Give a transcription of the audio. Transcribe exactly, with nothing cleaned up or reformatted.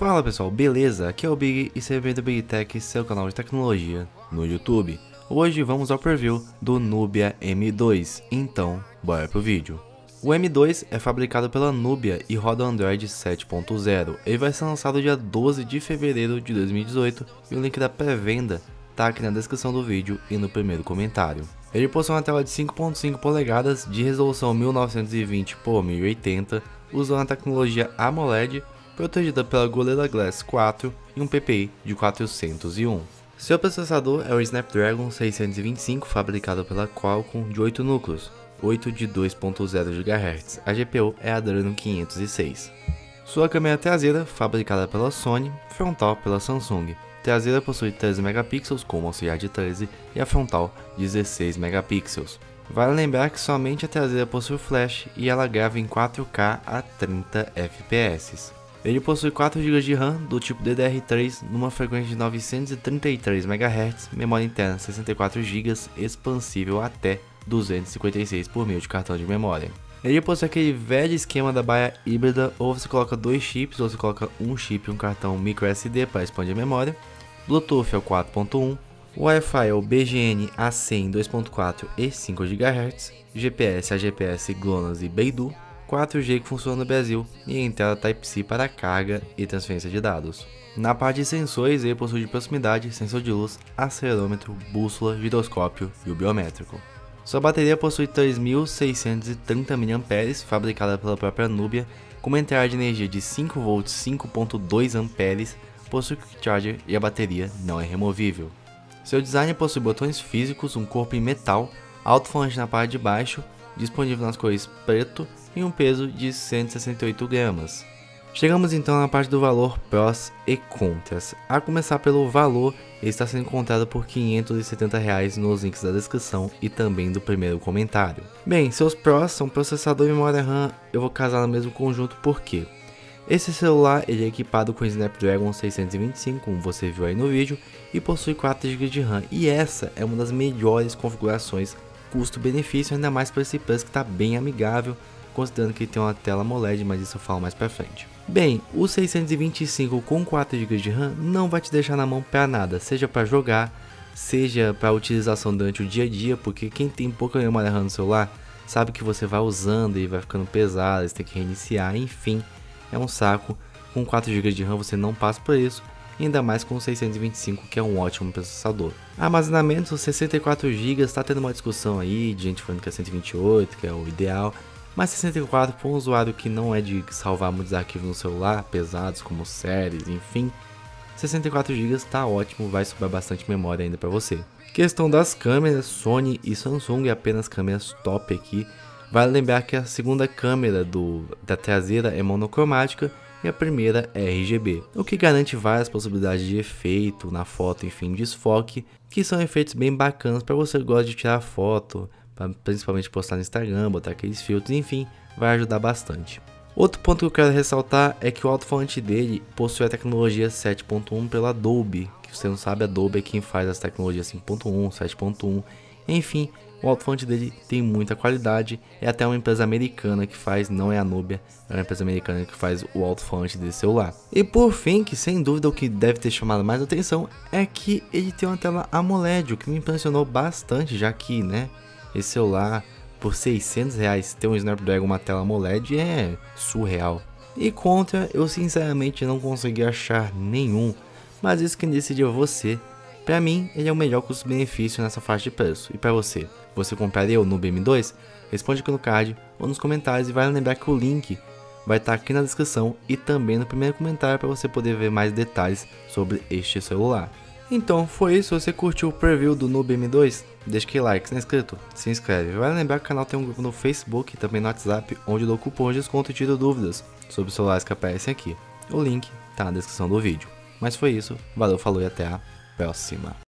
Fala pessoal, beleza? Aqui é o Big e seja bem-vindo ao Big Tech, seu canal de tecnologia no YouTube. Hoje vamos ao preview do Nubia M dois, então bora pro vídeo. O M dois é fabricado pela Nubia e roda Android sete ponto zero. Ele vai ser lançado dia doze de fevereiro de dois mil e dezoito e o link da pré-venda tá aqui na descrição do vídeo e no primeiro comentário. Ele possui uma tela de cinco ponto cinco polegadas de resolução mil novecentos e vinte por mil e oitenta, usando a tecnologia AMOLED, protegida pela Gorilla Glass quatro e um P P I de quatrocentos e um. Seu processador é o Snapdragon seiscentos e vinte e cinco, fabricado pela Qualcomm, de oito núcleos, oito de dois ponto zero gigahertz. A G P U é a Adreno quinhentos e seis. Sua câmera traseira, fabricada pela Sony, frontal pela Samsung. Traseira possui treze megapixels com uma auxiliar de treze e a frontal dezesseis megapixels. Vale lembrar que somente a traseira possui flash e ela grava em quatro K a trinta F P S. Ele possui quatro gigas de RAM do tipo D D R três numa frequência de novecentos e trinta e três megahertz, memória interna sessenta e quatro gigas, expansível até duzentos e cinquenta e seis por mil de cartão de memória. Ele possui aquele velho esquema da baia híbrida, ou você coloca dois chips, ou você coloca um chip e um cartão micro S D para expandir a memória. Bluetooth é o quatro ponto um, Wi-Fi é o B G N A C em dois ponto quatro e cinco gigahertz, G P S é G P S GLONASS e Beidou, quatro G que funciona no Brasil e entrada Type-C para carga e transferência de dados. Na parte de sensores, ele possui de proximidade, sensor de luz, acelerômetro, bússola, giroscópio e o biométrico. Sua bateria possui três mil seiscentos e trinta miliampères-hora, fabricada pela própria Nubia, com uma entrada de energia de cinco volts cinco ponto dois amperes, possui Quick Charger e a bateria não é removível. Seu design possui botões físicos, um corpo em metal, alto-falante na parte de baixo, disponível nas cores preto e um peso de cento e sessenta e oito gramas. Chegamos então na parte do valor prós e contras. A começar pelo valor, ele está sendo encontrado por quinhentos e setenta reais nos links da descrição e também do primeiro comentário. Bem, seus prós são processador e memória RAM, eu vou casar no mesmo conjunto porque esse celular ele é equipado com Snapdragon seiscentos e vinte e cinco, como você viu aí no vídeo, e possui quatro gigas de RAM, e essa é uma das melhores configurações custo-benefício, ainda mais para esse preço que está bem amigável, considerando que tem uma tela AMOLED, mas isso eu falo mais pra frente. Bem, o seiscentos e vinte e cinco com quatro gigas de RAM não vai te deixar na mão para nada, seja para jogar, seja para utilização durante o dia a dia, porque quem tem pouca memória RAM no celular sabe que você vai usando e vai ficando pesado, você tem que reiniciar, enfim, é um saco. Com quatro gigas de RAM você não passa por isso, ainda mais com o seiscentos e vinte e cinco, que é um ótimo processador. Armazenamento, sessenta e quatro gigas, está tendo uma discussão aí de gente falando que é cento e vinte e oito, que é o ideal, mas sessenta e quatro para um usuário que não é de salvar muitos arquivos no celular, pesados como séries, enfim, sessenta e quatro gigas está ótimo, vai sobrar bastante memória ainda para você. Questão das câmeras, Sony e Samsung, apenas câmeras top aqui. Vale lembrar que a segunda câmera do, da traseira é monocromática e a primeira é R G B, o que garante várias possibilidades de efeito na foto, enfim, desfoque, que são efeitos bem bacanas para você que gosta de tirar foto, pra principalmente postar no Instagram, botar aqueles filtros, enfim, vai ajudar bastante. Outro ponto que eu quero ressaltar é que o alto-falante dele possui a tecnologia sete ponto um pela Adobe, que você não sabe, a Adobe é quem faz as tecnologias cinco ponto um, sete ponto um, enfim, o alto-falante dele tem muita qualidade, é até uma empresa americana que faz, não é a Nubia, é uma empresa americana que faz o alto-falante desse celular. E por fim, que sem dúvida o que deve ter chamado mais atenção é que ele tem uma tela AMOLED, o que me impressionou bastante, já que, né, esse celular por seiscentos reais ter um Snapdragon, uma tela AMOLED é surreal. E contra, eu sinceramente não consegui achar nenhum, mas isso quem decide é você. Pra mim, ele é o melhor custo-benefício nessa faixa de preço. E pra você, você compraria o Nubia M dois? Responde aqui no card ou nos comentários, e vale lembrar que o link vai estar aqui na descrição e também no primeiro comentário para você poder ver mais detalhes sobre este celular. Então foi isso, se você curtiu o preview do Nubia M dois, deixa aquele like, se não é inscrito, se inscreve. Vale lembrar que o canal tem um grupo no Facebook e também no WhatsApp, onde eu dou cupom de desconto e tiro dúvidas sobre os celulares que aparecem aqui. O link tá na descrição do vídeo. Mas foi isso, valeu, falou e até a próxima.